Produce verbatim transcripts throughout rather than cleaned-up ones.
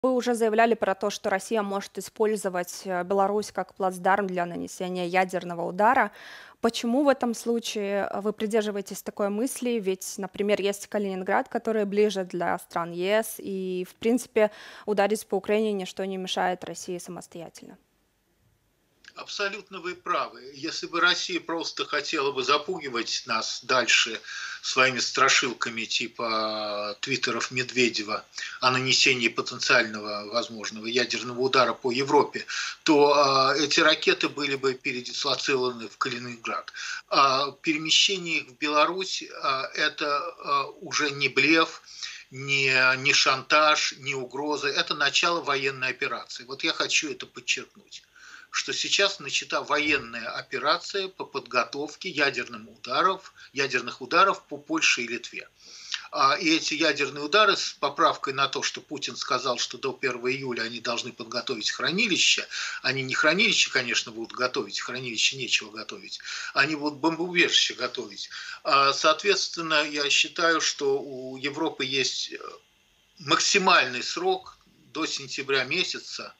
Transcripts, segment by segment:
Вы уже заявляли про то, что Россия может использовать э, Беларусь как плацдарм для нанесения ядерного удара. Почему в этом случае э, вы придерживаетесь такой мысли? Ведь, например, есть Калининград, который ближе для стран ЕС, и, в принципе, ударить по Украине ничто не мешает России самостоятельно. Абсолютно вы правы. Если бы Россия просто хотела бы запугивать нас дальше своими страшилками типа твиттеров Медведева о нанесении потенциального возможного ядерного удара по Европе, то э, эти ракеты были бы передислоцированы в Калининград. А перемещение их в Беларусь э, это э, уже не блеф, не, не шантаж, не угроза, это начало военной операции. Вот я хочу это подчеркнуть, что сейчас начата военная операция по подготовке ядерных ударов, ядерных ударов по Польше и Литве. И эти ядерные удары, с поправкой на то, что Путин сказал, что до первого июля они должны подготовить хранилище, они не хранилище, конечно, будут готовить, хранилище нечего готовить, они будут бомбоубежище готовить. Соответственно, я считаю, что у Европы есть максимальный срок до сентября месяца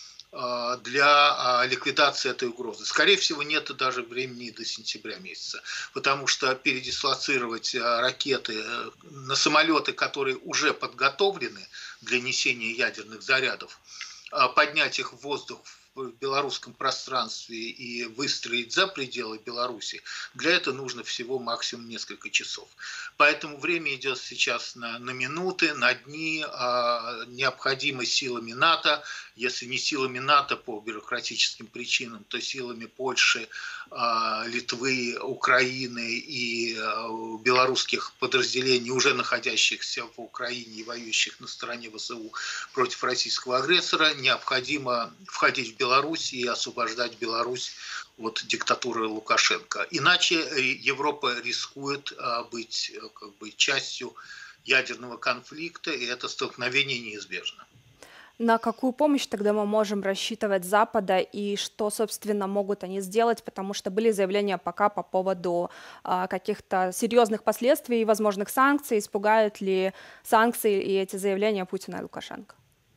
для ликвидации этой угрозы. Скорее всего, нет даже времени до сентября месяца, потому что передислоцировать ракеты на самолеты, которые уже подготовлены для несения ядерных зарядов, поднять их в воздух в белорусском пространстве и выстроить за пределы Беларуси, для этого нужно всего максимум несколько часов. Поэтому время идет сейчас на, на минуты, на дни, а необходимо силами НАТО, если не силами НАТО по бюрократическим причинам, то силами Польши, Литвы, Украины и белорусских подразделений, уже находящихся в Украине и воюющих на стороне ВСУ против российского агрессора, необходимо входить в Беларусь и освобождать Беларусь от диктатуры Лукашенко. Иначе Европа рискует быть как бы частью ядерного конфликта, и это столкновение неизбежно. На какую помощь тогда мы можем рассчитывать с Запада и что, собственно, могут они сделать, потому что были заявления пока по поводу а, каких-то серьезных последствий и возможных санкций, испугают ли санкции и эти заявления Путина и Лукашенко?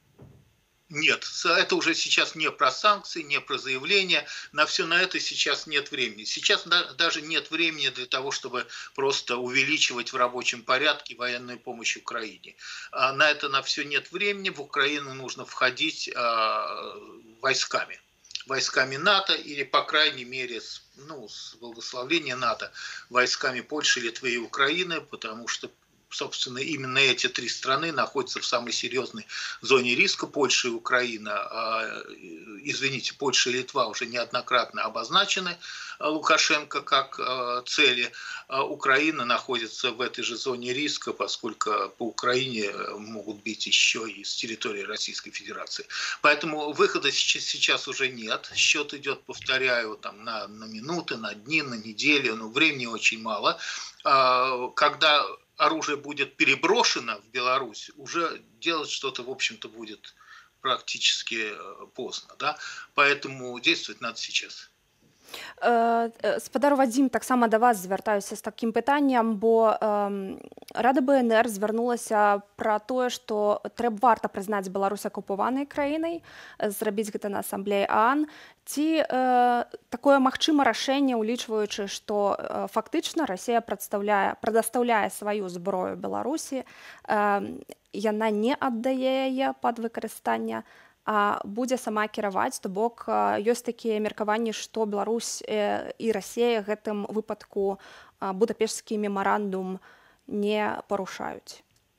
Нет, это уже сейчас не про санкции, не про заявления, на все на это сейчас нет времени. Сейчас даже нет времени для того, чтобы просто увеличивать в рабочем порядке военную помощь Украине. На это на все нет времени, в Украину нужно входить войсками. Войсками НАТО или, по крайней мере, с, ну, с благословения НАТО, войсками Польши, Литвы и Украины, потому что собственно, именно эти три страны находятся в самой серьезной зоне риска. Польша и Украина, извините, Польша и Литва уже неоднократно обозначены Лукашенко как цели. Украина находится в этой же зоне риска, поскольку по Украине могут бить еще и с территории Российской Федерации. Поэтому выхода сейчас уже нет. Счет идет, повторяю, там, на, на минуты, на дни, на недели, но времени очень мало. Когда оружие будет переброшено в Беларусь, уже делать что-то, в общем-то, будет практически поздно. Да? Поэтому действовать надо сейчас. Спадар Вадзім, таксама да вас звяртаюся з такім пытаннем, бо э, Рада БНР звярнулася пра тое, што трэба варта прызнаць Беларусь акупаванай краінай, зрабіць гэта на асамблеі ААН. Ці э, такое магчыма рашэнне, улічваючы, што э, фактычна Расія прадастаўляе сваю зброю Беларусі, э, яна не аддае яе пад выкарыстанне, а будзе сама кіраваць, то бок ёсць такія меркаванні, што Беларусь і Расія гэтым выпадку будапешскі мемарандум не парушаюць.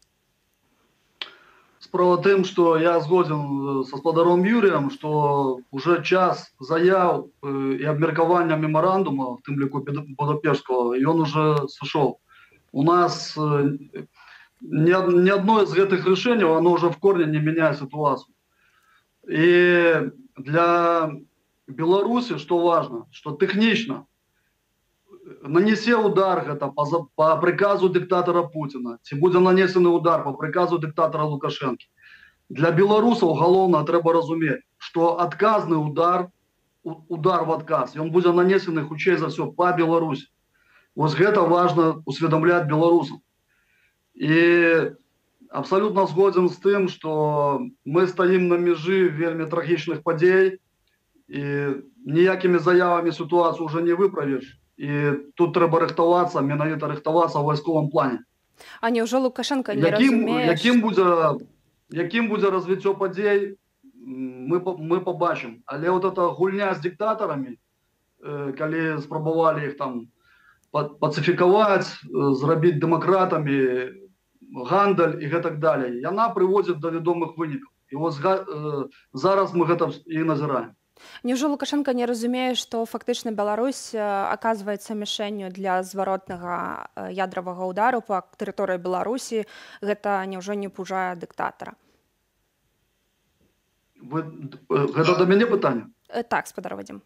Справа тым, што я згодзін са спадаром Юрыем, што уже час заяў і абмеркавання мемарандума, в тым ліку будапешскага, ён уже сышоў. У нас ни одно из гэтых рашэнняў, оно уже в корне не меняет ситуацию. И для Беларуси, что важно, что технично нанесе удар это по, по приказу диктатора Путина, ці буде нанесений удар по приказу диктатора Лукашенко. Для белорусов уголовно треба разуметь, что отказный удар, удар в отказ, и он будет нанесений хутчэй за все по Беларуси. Вот это важно усведомлять белорусам. И Абсолютно згоден з тим, що ми стоїмо на межі вельми трагічних подій, і ніякими заявами ситуацію вже не виправиш. І тут треба рихтуватися, менавіта рихтуватися в військовому плані. А неужо Лукашенко не Яким, разумее, яким, що... буде, яким буде розвиття подій, ми, ми побачимо. Але от ця гульня з диктаторами, коли спробували їх там пацифікувати, зробити демократами, гандаль і так далі, вона приводить до відомих виніків. І от зараз ми це і назираємо. Неужо Лукашенко не разумее, што фактычна Беларусь аказваецца мішэнню для зваротнага ядравага ўдару па тэрыторыі Беларусі? Гэта няўжо не пужае дыктатара? Вы, гэта да мяне пытанне? Так, спадар Вадзім.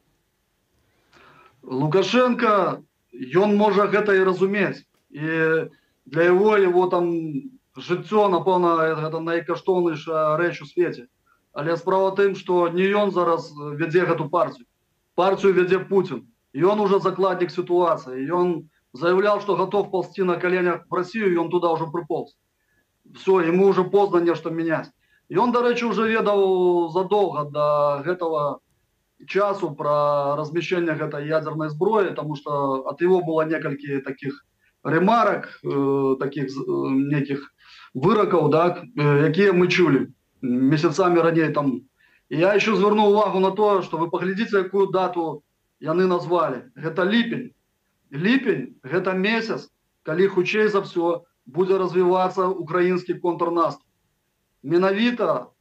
Лукашенко, ён можа гэта і разумець. І для яго, его там жыццё, напэўна, гэта найкаштоўнейшая рэч у свеце. Але справа тым, што не ён зараз вядзе гэту партію. Партію вядзе Путін. І ён уже закладнік сітуацыі. Ён заявляў, што готов ползти на коленях в Россию, і ён туда уже приполз. Все, ему уже поздно нешта мяняць. І ён, дарэчы, уже ведаў задолго до гэтага часу про размещение гэтай ядерной зброі, тому што ад его было некалькі таких ремарок, э, таких э, неких вырокаў, да, э, якія мы чулі месяцами раней тому. И я еще звернул увагу на то, что вы поглядите, якую дату яны назвали. Это липень. Липень – это месяц, калі хутчэй за все будет развиваться украинский контрнаступ. Менавіта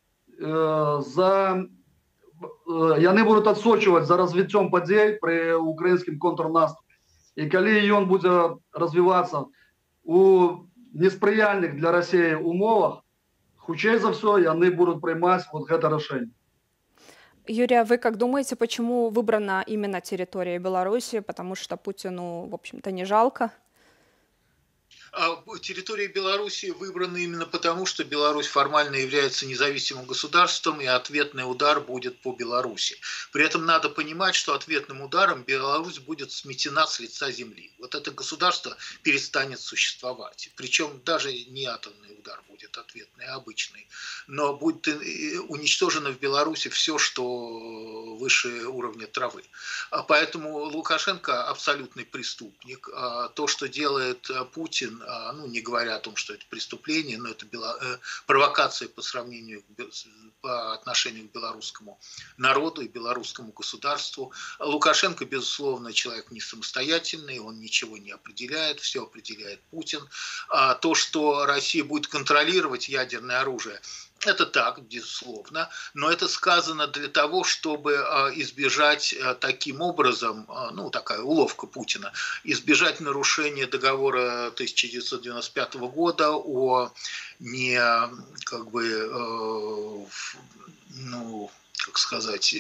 э, за... Э, яны будут отсочивать за развитием подей при украинском контрнаступе. И калі ён будет развиваться у несприяльных для России умовах, хутчэй за все, яны будут принимать вот это решение. Юрий, вы как думаете, почему выбрана именно территория Беларуси? Потому что Путину, в общем-то, не жалко? Территория Беларуси выбрана именно потому, что Беларусь формально является независимым государством, и ответный удар будет по Беларуси. При этом надо понимать, что ответным ударом Беларусь будет сметена с лица земли. Вот это государство перестанет существовать. Причем даже не атомный удар будет ответный, а обычный. Но будет уничтожено в Беларуси все, что выше уровня травы. Поэтому Лукашенко абсолютный преступник. То, что делает Путин, ну, не говоря о том, что это преступление, но это бело... провокация по сравнению, по отношению к белорусскому народу и белорусскому государству. Лукашенко, безусловно, человек не самостоятельный, он ничего не определяет, все определяет Путин. А то, что Россия будет контролировать ядерное оружие, это так, безусловно, но это сказано для того, чтобы избежать таким образом, ну такая уловка Путина, избежать нарушения договора тысяча девятьсот девяносто пятого года о не, как бы, ну, как сказать,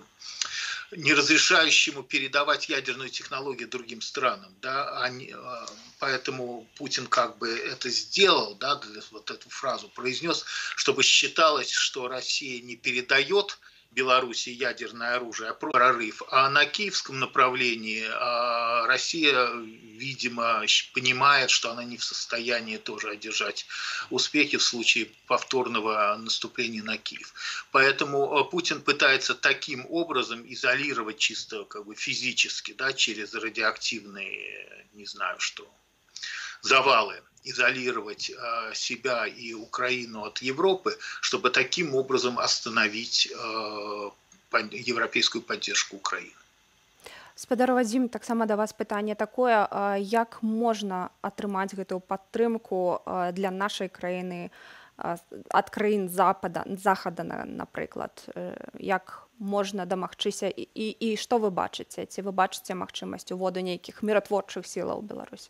не разрешающему передавать ядерную технологию другим странам, да, они, поэтому Путин как бы это сделал, да, вот эту фразу произнес, чтобы считалось, что Россия не передает Беларуси ядерное оружие, а прорыв. А на киевском направлении Россия, видимо, понимает, что она не в состоянии тоже одержать успехи в случае повторного наступления на Киев. Поэтому Путин пытается таким образом изолировать чисто как бы физически, да, через радиоактивные, не знаю что, завалы, изолировать э, себя и Украину от Европы, чтобы таким образом остановить э, под, европейскую поддержку Украины. Спадар Вадзім, таксама да вас пытанне такое, як можна атрымаць гэтую падтрымку для нашай краіны ад краін запада, захада, напрыклад, як можна дамагчыся і, і, і што вы бачыце? Ці вы бачыце магчымасць уводу нейкіх міратворчых сілаў Беларусі?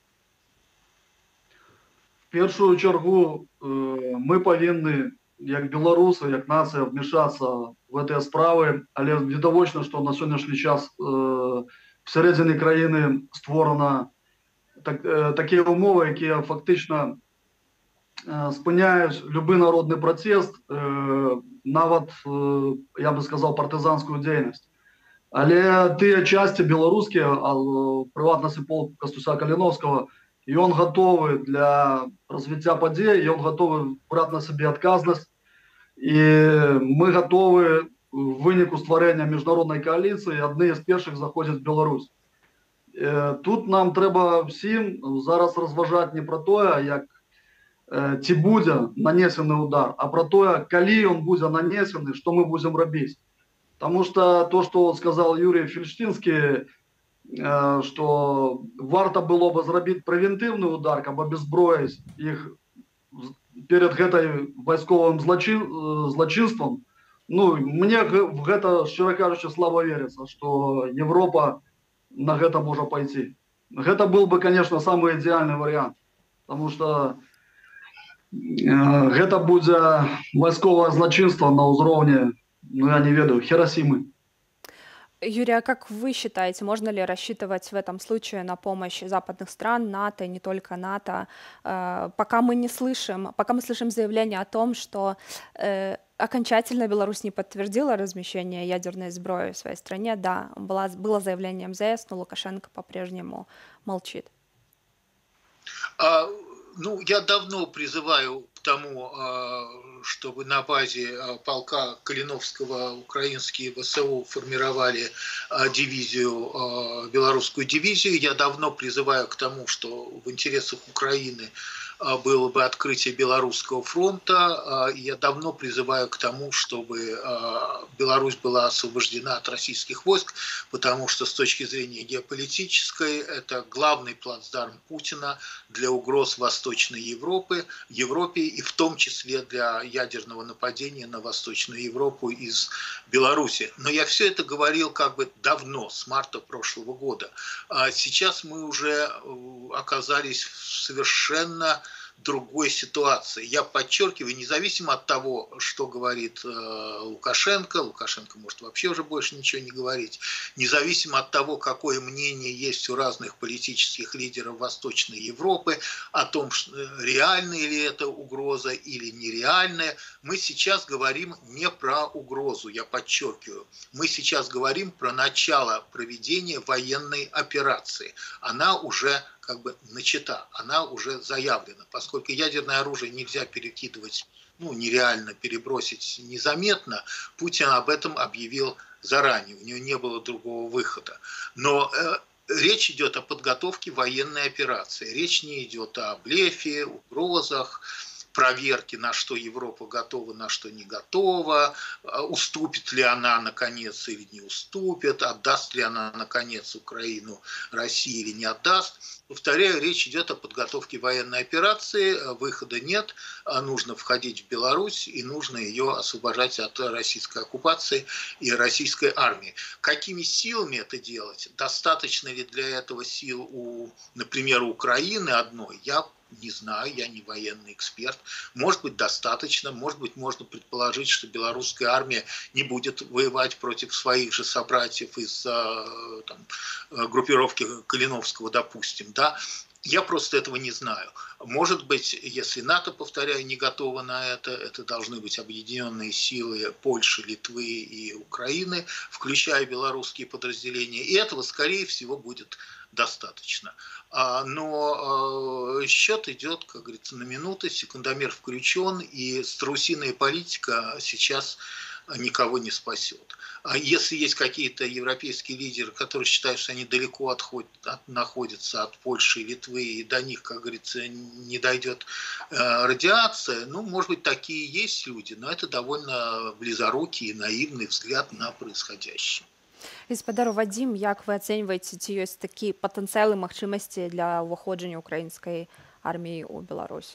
В першую чергу мы павінны, як беларусы, як нацыя, вмешацца в гэтыя справы, але відавочна, што на сённяшні час всередині краіны створана так, такія умовы, якія фактычна спыняюць любы народны пратэст, нават, я бы сказаў, партызанскую дзейнасць. Але тыя часці беларускія, прыватнасці полку Кастуся Каліновскага, і ён готовы для развіцця падзей, ён готовы браць на сябе адказнасць, і мы готовы в выніку стварэння міжнароднай кааліцыі адны з першых заходзіць в Беларусь. Тут нам трэба всім зараз разважаць не пра тое, як ці будзе нанесены удар, а пра тое, калі ён будзе нанесены, што мы будзем рабіць. Потому что то, что сказал Юрий Фельштинский, что варто было бы сделать превентивный удар, как бы обезброить их перед этой войсковым злочинством. Ну, мне в это, щиро кажучи, слабо верится, что Европа на это может пойти. Это был бы, конечно, самый идеальный вариант, потому что это будет войсковое злочинство на уровне, ну, я не ведаю, Хиросимы. Юрий, а как вы считаете, можно ли рассчитывать в этом случае на помощь западных стран, НАТО, и не только НАТО, пока мы не слышим, пока мы слышим заявление о том, что э, окончательно Беларусь не подтвердила размещение ядерной сброи в своей стране? Да, было, было заявление эм зэ эс, но Лукашенко по-прежнему молчит. А, ну, я давно призываю к тому, чтобы на базе полка Калиновского украинские вэ эс о формировали дивизию, белорусскую дивизию. Я давно призываю к тому, что в интересах Украины было бы открытие Белорусского фронта. Я давно призываю к тому, чтобы Беларусь была освобождена от российских войск, потому что с точки зрения геополитической это главный плацдарм Путина для угроз Восточной Европы, Европе, и в том числе для ядерного нападения на Восточную Европу из Беларуси. Но я все это говорил как бы давно, с марта прошлого года. А сейчас мы уже оказались в совершенно другой ситуации. Я подчеркиваю, независимо от того, что говорит э, Лукашенко, Лукашенко может вообще уже больше ничего не говорить, независимо от того, какое мнение есть у разных политических лидеров Восточной Европы о том, что, реальная ли это угроза или нереальная, мы сейчас говорим не про угрозу, я подчеркиваю, мы сейчас говорим про начало проведения военной операции. Она уже как бы начата, она уже заявлена, поскольку ядерное оружие нельзя перекидывать, ну, нереально перебросить незаметно, Путин об этом объявил заранее, у него не было другого выхода. Но э, речь идет о подготовке военной операции, речь не идет о блефе, угрозах, проверки, на что Европа готова, на что не готова, уступит ли она наконец или не уступит, отдаст ли она наконец Украину России или не отдаст. Повторяю, речь идет о подготовке военной операции, выхода нет, нужно входить в Беларусь и нужно ее освобождать от российской оккупации и российской армии. Какими силами это делать? Достаточно ли для этого сил, у, например, у Украины одной? Я не знаю, я не военный эксперт. Может быть, достаточно, может быть, можно предположить, что белорусская армия не будет воевать против своих же собратьев из там, группировки Калиновского, допустим, да. Я просто этого не знаю. Может быть, если НАТО, повторяю, не готово на это, это должны быть объединенные силы Польши, Литвы и Украины, включая белорусские подразделения. И этого, скорее всего, будет достаточно. Но счет идет, как говорится, на минуты, секундомер включен, и страусиная политика сейчас никого не спасет. А если есть какие-то европейские лидеры, которые считают, что они далеко отходят, от, находятся от Польши и Литвы, и до них, как говорится, не дойдет э, радиация, ну, может быть, такие есть люди, но это довольно близорукий и наивный взгляд на происходящее. Гаспадар Вадим, як вы ацэньваеце, ці ёсць такі патэнцыял і магчымасці для ўваходжання украінскай арміі ў Беларусь?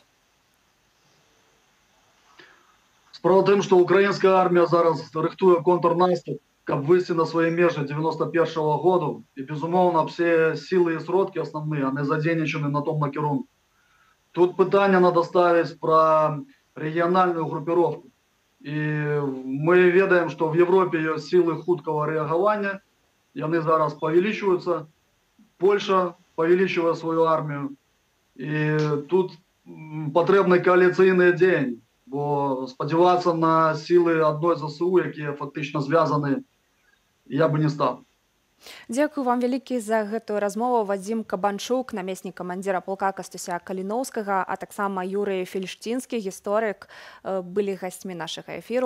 Справа в тым, што украінская армія зараз рыхтуе контрнаступ, каб выйсці на свае межы девяносто первого году, і, безумоўна, все сілы і сродкі асноўныя, яны задзейнічаны на том накірунку. Тут пытанне надо ставіць пра рэгіянальную групіровку. І мы ведаем, што в Европе ёсць сілы хуткага рэагавання, яны зараз павялічваюцца, Польша павялічвае сваю армію, і тут патрэбны кааліцыйныя дзеянні, бо спадзявацца на сілы адной зэ эс у, якія фактычна звязаны, я бы не стаў. Дзякую вам вялікі за гэтую размову. Вадзім Кабанчук, намеснік камандзіра полка Кастуся Каліноўскага, а таксама Юрый Фельштінскі, гісторык, былі гасцьмі нашага эфіру.